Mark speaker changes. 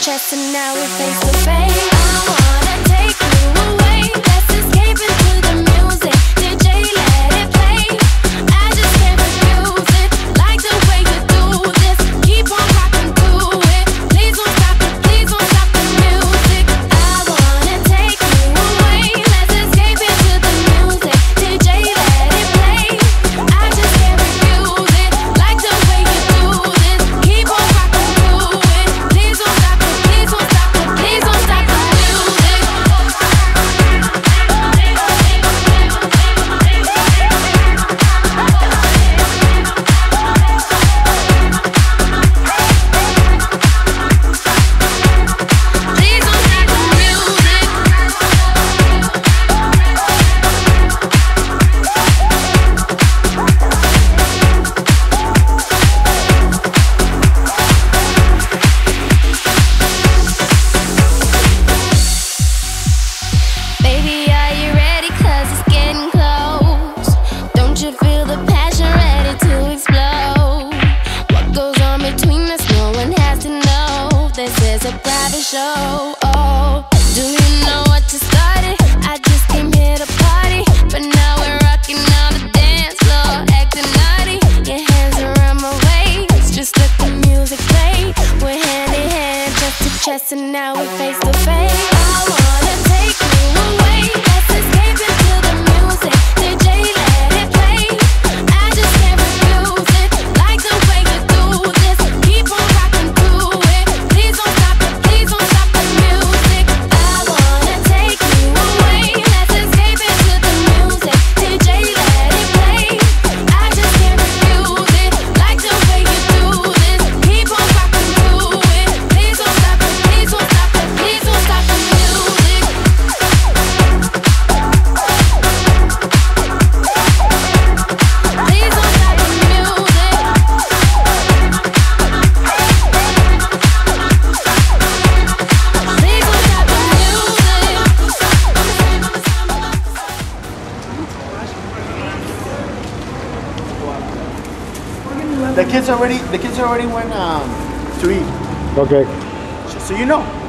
Speaker 1: chest and now we're face to face. I wanna take you away. Let's escape into the music. DJ, let it play. I just can't refuse it. Like the way you do this. Keep on rocking through it. Please don't stop it. Please don't stop the music. I wanna take you away. Let's escape into the music. DJ, let it play. I just can't refuse it. Like the way you do this. Keep on rocking through it. Please don't stop it. Please don't stop it. Please don't stop the music. Please don't stop the music. Baby, are you ready? 'Cause it's getting close. Don't you feel the passion ready to explode? What goes on between us, no one has to know. This is a private show. Oh, do you know what just started? I just came here to party, but now we're rocking on the dance floor, acting naughty. Your hands around my waist, just let the music play. We're hand in hand, chest to chest, and now we're face to face. I wanna take you away. Let's escape into the music. DJ, let it play. I just can't refuse it. Like the way you do this. Keep on rocking through it. Please don't stop it. Please don't stop the music. I wanna take you away. Let's escape into the music. DJ, let it play. I just can't refuse it. Like the way you do this. Keep on rocking through it. Please don't stop it. Please don't stop it. Please don't stop the music. Please don't stop the music. Please don't stop the
Speaker 2: The kids already went to eat.
Speaker 3: Okay.
Speaker 2: So you know.